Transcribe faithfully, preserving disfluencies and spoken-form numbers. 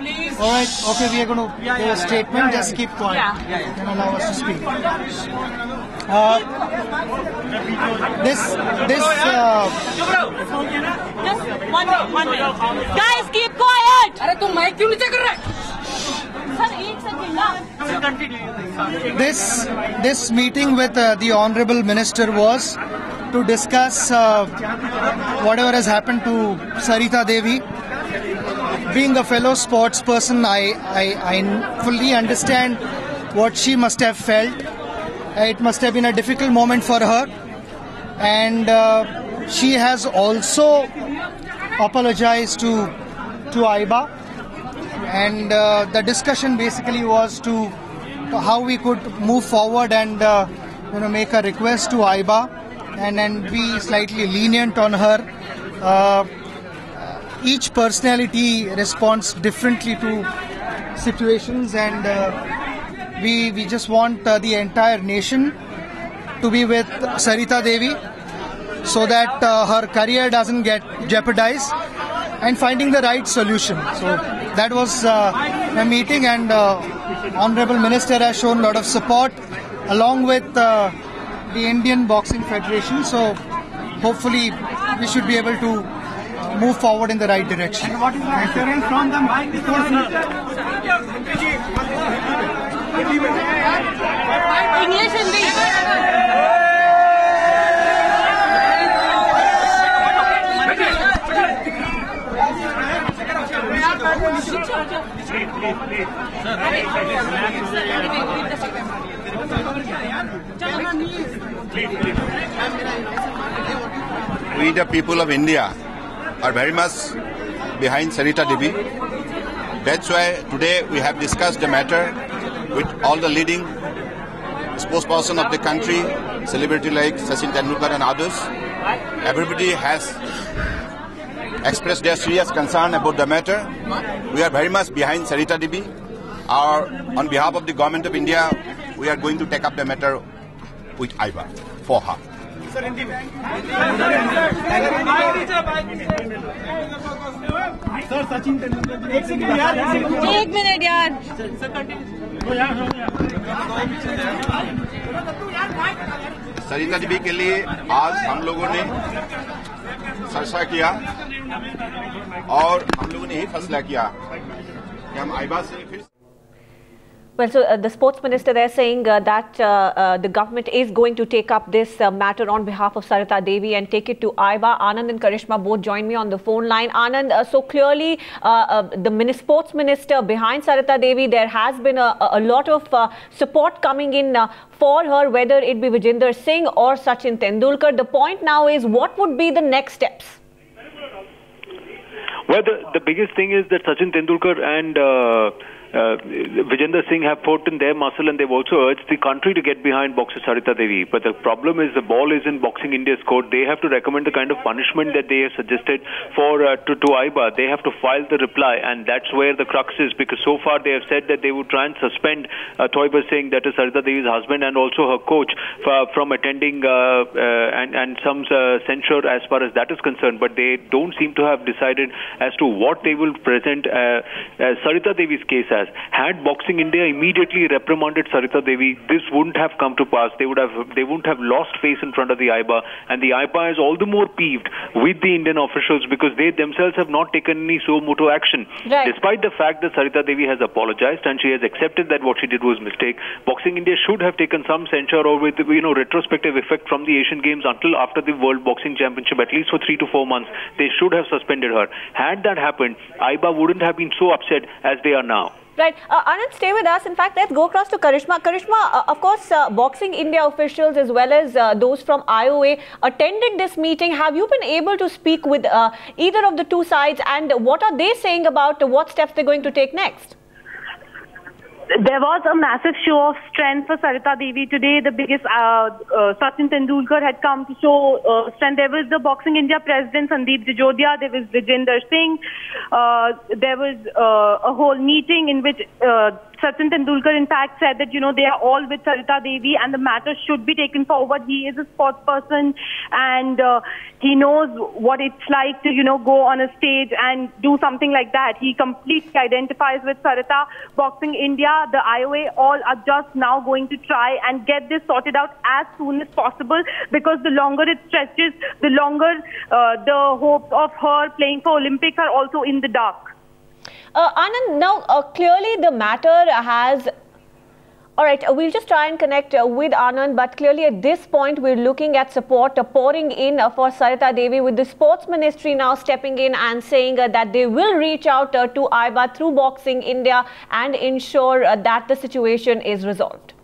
please. All right. Okay, we are going to Yeah, give yeah, a statement. yeah, yeah, Just yeah. keep quiet Yeah, yeah, yeah. and allow us to speak. Uh, this, this. Uh, Just one minute, one minute. Guys, keep quiet. अरे तुम mic क्यों नीचे कर रहे हैं? Sir, एक second ना. Continue. this, this meeting with uh, the Honorable Minister was to discuss uh, whatever has happened to Sarita Devi. Being a fellow sports person, I, I, I fully understand what she must have felt. It must have been a difficult moment for her. And uh, she has also apologized to, to A I B A. And uh, the discussion basically was to, to how we could move forward and uh, you know make a request to A I B A and, and be slightly lenient on her. Uh, each personality responds differently to situations, and uh, we we just want uh, the entire nation to be with Sarita Devi so that uh, her career doesn't get jeopardized, and finding the right solution. So that was uh, a meeting, and uh, Honorable Minister has shown a lot of support along with uh, the Indian Boxing Federation. So hopefully we should be able to move forward in the right direction. And what is the assurance from the sports minister? English, Hindi. We, the people of India, are very much behind Sarita Devi. That's why today we have discussed the matter with all the leading spokesperson of the country, celebrity like Sachin Tendulkar and others. Everybody has expressed their serious concern about the matter. We are very much behind Sarita Devi. Our, on behalf of the Government of India, we are going to take up the matter with A I B A for her. Sir, Sachin Tendulkar. एक second यार, एक minute यार. सरिता देवी के लिए आज हम लोगों ने चर्चा किया और हम लोगों ने यही फैसला किया कि हम A I B A से फिर. Well, so uh, the sports minister there saying uh, that uh, uh, the government is going to take up this uh, matter on behalf of Sarita Devi and take it to A I B A. Anand and Karishma both join me on the phone line. Anand, uh, so clearly uh, uh, the mini sports minister behind Sarita Devi, there has been a, a lot of uh, support coming in uh, for her, whether it be Vijender Singh or Sachin Tendulkar. The point now is, what would be the next steps? Well, the, the biggest thing is that Sachin Tendulkar and uh, Uh, Vijender Singh have put in their muscle, and they've also urged the country to get behind boxer Sarita Devi. But the problem is the ball is in Boxing India's court. They have to recommend the kind of punishment that they have suggested for uh, to, to A I B A. They have to file the reply, and that's where the crux is, because so far they have said that they would try and suspend uh, Thoiber Singh, that is Sarita Devi's husband, and also her coach for, from attending uh, uh, and, and some uh, censure as far as that is concerned. But they don't seem to have decided as to what they will present uh, uh, Sarita Devi's case as. Had Boxing India immediately reprimanded Sarita Devi, this wouldn't have come to pass. They would have, they wouldn't have lost face in front of the A I B A, and the A I B A is all the more peeved with the Indian officials because they themselves have not taken any suo motu action. Right. Despite the fact that Sarita Devi has apologized and she has accepted that what she did was a mistake, Boxing India should have taken some censure or with, you know, retrospective effect from the Asian Games until after the World Boxing Championship, at least for three to four months. They should have suspended her. Had that happened, A I B A wouldn't have been so upset as they are now. Right. Uh, Anand, stay with us. In fact, let's go across to Karishma. Karishma, uh, of course, uh, Boxing India officials as well as uh, those from I O A attended this meeting. Have you been able to speak with uh, either of the two sides, and what are they saying about what steps they're going to take next? There was a massive show of strength for Sarita Devi today. The biggest, uh, uh, Sachin Tendulkar had come to show uh, strength. There was the Boxing India president, Sandeep Jajodia. There was Vijender Singh. Uh, there was uh, a whole meeting in which uh, Sachin Tendulkar, in fact, said that, you know, they are all with Sarita Devi and the matter should be taken forward. He is a sports person and uh, he knows what it's like to, you know, go on a stage and do something like that. He completely identifies with Sarita. Boxing India, the I O A, all are just now going to try and get this sorted out as soon as possible, because the longer it stretches, the longer uh, the hopes of her playing for Olympics are also in the dark. Uh, Anand, now uh, clearly the matter has... All right, uh, we'll just try and connect uh, with Anand, but clearly at this point we're looking at support uh, pouring in uh, for Sarita Devi, with the Sports Ministry now stepping in and saying uh, that they will reach out uh, to A I B A through Boxing India and ensure uh, that the situation is resolved.